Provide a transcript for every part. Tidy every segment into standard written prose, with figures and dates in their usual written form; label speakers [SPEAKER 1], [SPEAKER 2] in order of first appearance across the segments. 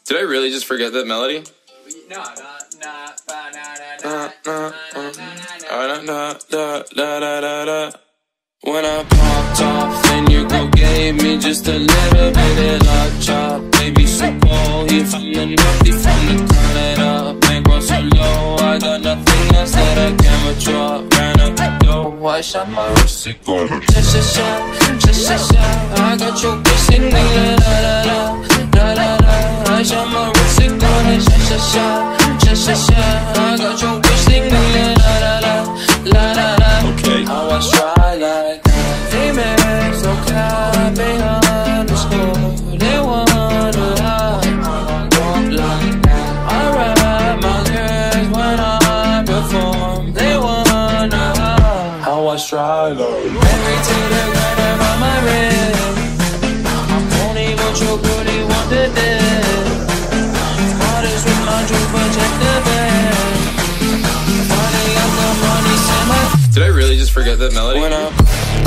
[SPEAKER 1] Did I really just forget that melody?
[SPEAKER 2] No,
[SPEAKER 3] When I popped off, then you go gave me just a little bit of love chop. Baby, so cold, you from the north, you from the Canada. Bankroll so low, I got nothing else that I can withdraw. Ran up the door, I shot my wrist, it go just a shot, just a shot. I got your bitch singing la la la, la la la. I shot my wrist, it go just a shot, just a shot. I got your bitch singing la la la, la la la.
[SPEAKER 1] Okay.
[SPEAKER 3] I was dry like that. They make so clear behind the school. They wanna hide, walk like that. I rap my lyrics when I perform. They wanna hide. I was dry like every to the ground on my rim. I'm only what your booty want to do. Artists with my jewels, but check the bag. Funny, got the money, send my.
[SPEAKER 1] Did I really just forget that melody?
[SPEAKER 3] When I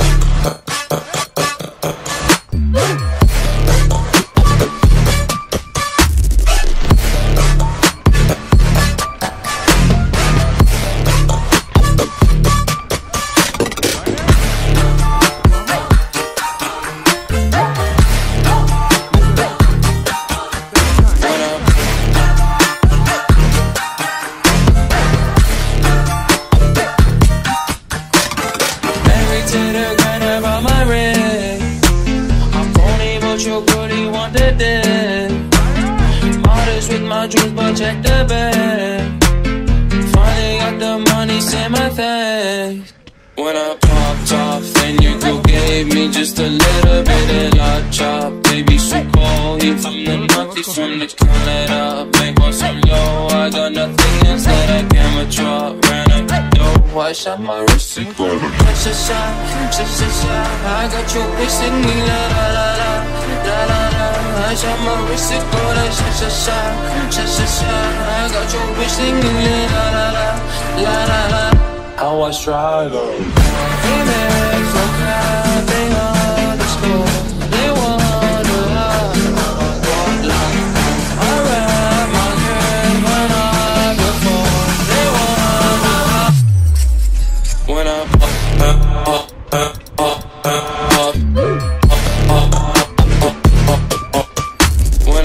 [SPEAKER 3] your booty want to dead. Modest with my jewels, but check the bag. Finally got the money, send my thanks. When I popped off, then you go gave me just a little bit of love chop. Baby, so cold, you from the north, you from the Canada. Bankroll so low, I got nothing else that I can withdraw. Ran up the door, I shot my wrist, it go just a shot, just a shot. I got your bitch singing la la la la, la la la. I shot my wrist, it go just a shot, just a shot. I got your bitch singing la la la, la la la. I was dry though. Hey man, so glad they understood. They wanna hide, walk like I rap my girl when I perform. They wanna hide. When I when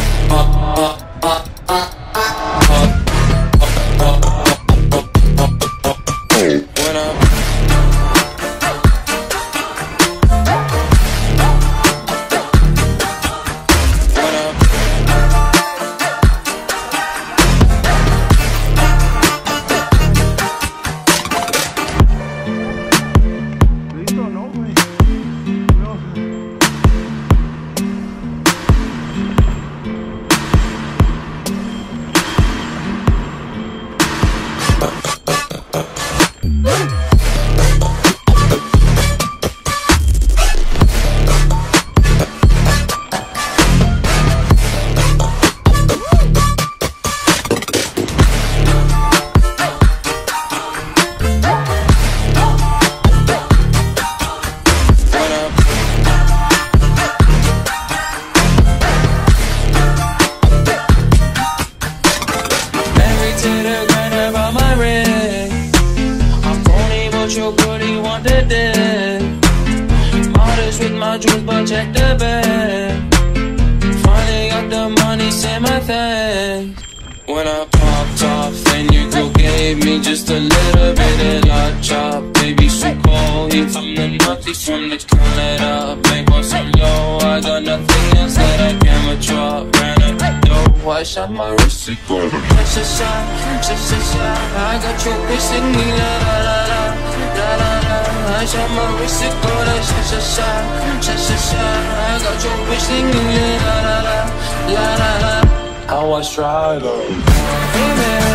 [SPEAKER 3] your booty want to dead. Modest with my jewels, but check the bag. Finally got the money, send my thanks. When I popped off, then you go gave me just a little bit of love chop. Baby, so cold, you from the north, you from the Canada. Bankroll so low, I got nothing else that I can withdraw. Ran up the door, I shot my wrist, it go just a shot, just a shot. I got your bitch singing la la la la, la la la. I shot my wrist, it go just a shot, just a shot. I got your bitch singing la la la, la la la. I was dry though. Hey man.